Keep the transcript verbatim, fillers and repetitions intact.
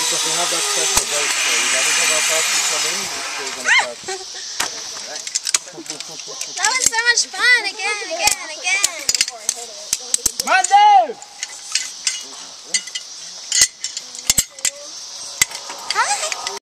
Because we have that special boat for you. Anything else after you come in, you're still going to catch. That was so much fun, again, again, again. Come on, dude!